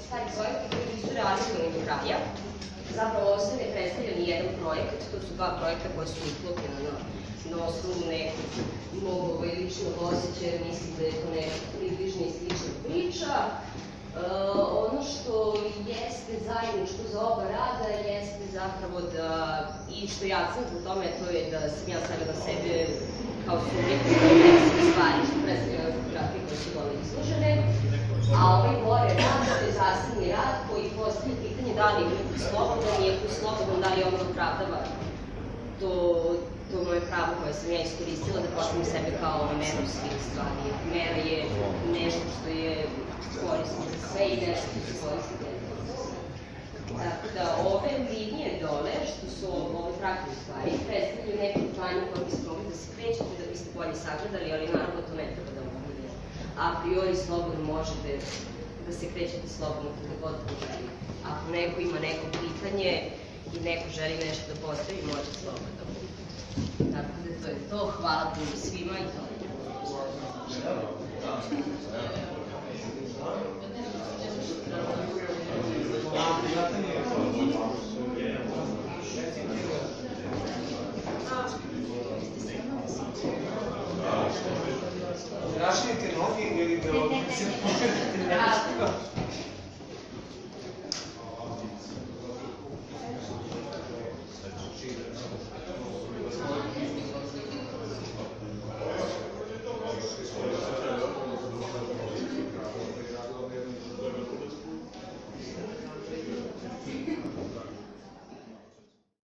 stari projekti koji nisu realizovani do kraja. Zapravo, ovo se ne predstavlja ni jedan projekat, to su dva projekta koja su uklopljena na osnovu nekog mog ličnog osjećaja, mislim da je to neka približna i slična priča. Ono što jeste zajedničko za oba rada jeste zapravo da, i što ja sam u tome, to je da sam ja stavila sebe kao subjekt kao tekstne stvari, što predstavlja fotografije koje su dole izložene, a ovaj gore rad, to je zasebni rad koji postavlja pitanje da li je slobodan, i ako je slobodan, da li on opravdava to moje pravo koje sam ja iskoristila da postavim sebe kao meru svih stvari. Mera je nešto što je korisno za sve i nešto što se koristi za sve. Tako da ove linije dole, što su ove praktične stvari, predstavljaju neku planju koja biste mogli da se krećete, da biste bolje sagledali, ali naravno to ne treba da bude a priori slobodno možete da se krećete slobodno kada god to želi. Ako neko ima neko pitanje i neko želi nešto da postavi, može slobodno. Tako da to je to. Hvala puno svima i to je. Rašinite noge ili da se